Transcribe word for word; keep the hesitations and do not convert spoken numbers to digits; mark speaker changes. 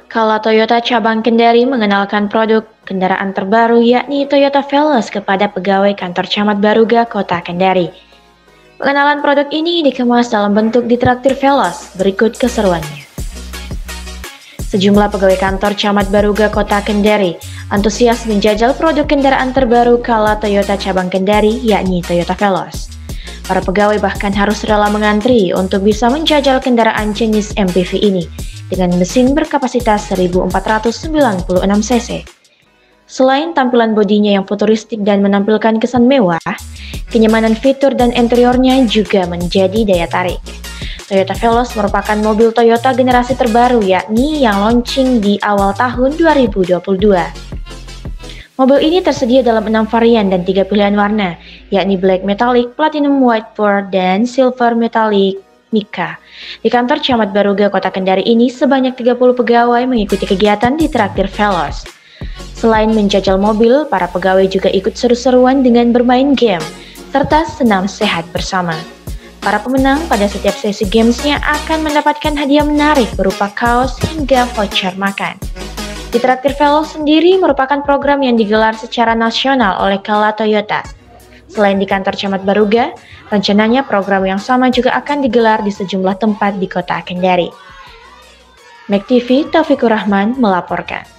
Speaker 1: Kala Toyota cabang Kendari mengenalkan produk kendaraan terbaru yakni Toyota Veloz kepada pegawai kantor Camat Baruga, Kota Kendari. Pengenalan produk ini dikemas dalam bentuk ditraktir Veloz, berikut keseruannya. Sejumlah pegawai kantor Camat Baruga, Kota Kendari antusias menjajal produk kendaraan terbaru Kala Toyota cabang Kendari yakni Toyota Veloz. Para pegawai bahkan harus rela mengantri untuk bisa menjajal kendaraan jenis M P V ini dengan mesin berkapasitas seribu empat ratus sembilan puluh enam cc. Selain tampilan bodinya yang futuristik dan menampilkan kesan mewah, kenyamanan fitur dan interiornya juga menjadi daya tarik. Toyota Veloz merupakan mobil Toyota generasi terbaru yakni yang launching di awal tahun dua ribu dua puluh dua. Mobil ini tersedia dalam enam varian dan tiga pilihan warna, yakni Black Metallic, Platinum White Pearl, dan Silver Metallic Mica. Di kantor Camat Baruga, Kota Kendari ini sebanyak tiga puluh pegawai mengikuti kegiatan di traktir Veloz. Selain menjajal mobil, para pegawai juga ikut seru-seruan dengan bermain game, serta senam sehat bersama. Para pemenang pada setiap sesi gamesnya akan mendapatkan hadiah menarik berupa kaos hingga voucher makan. Di traktir Veloz sendiri merupakan program yang digelar secara nasional oleh Kala Toyota. Selain di kantor Camat Baruga, rencananya program yang sama juga akan digelar di sejumlah tempat di Kota Kendari. Mek T V, Taufikur Rahman melaporkan.